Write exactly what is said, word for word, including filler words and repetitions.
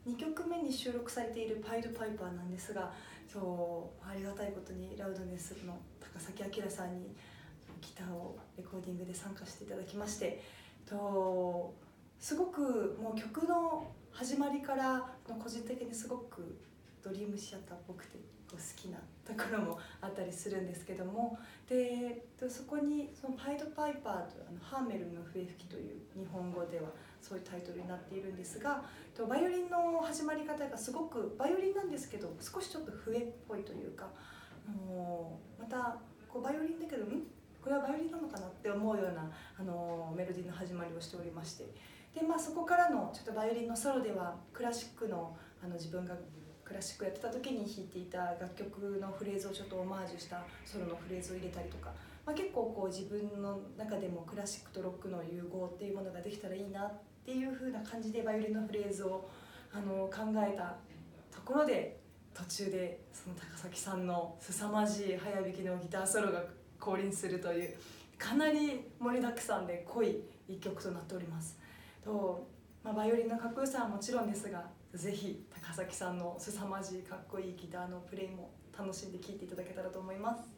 にきょくめに収録されている「パイドパイパー」なんですが、今日ありがたいことにラウドネスの高崎明さんにギターをレコーディングで参加していただきまして、とすごくもう曲の始まりからの個人的にすごくドリームシアターっぽくて好きなところもあったりするんですけども、でそこにその「パイドパイパー」というあのハーメルの笛吹きという日本語ではそういうタイトルになっているんですが、バイオリンの始まり方がすごくバイオリンなんですけど少しちょっと笛っぽいというか、もうまたこうバイオリンだけどんこれはバイオリンなのかなって思うようなあのメロディーの始まりをしておりまして、で、まあ、そこからのちょっとバイオリンのソロではクラシックのあの自分がクラシックやってた時に弾いていた楽曲のフレーズをちょっとオマージュしたソロのフレーズを入れたりとか、まあ、結構こう自分の中でもクラシックとロックの融合っていうものができたらいいなっていう風な感じでバイオリンのフレーズをあの考えたところで、途中でその高崎さんの凄まじい早弾きのギターソロが降臨するというかなり盛りだくさんで濃い一曲となっております。と、まあ、バイオリンのかっこよさはもちろんですが、ぜひ高崎さんの凄まじいかっこいいギターのプレイも楽しんで聴いていただけたらと思います。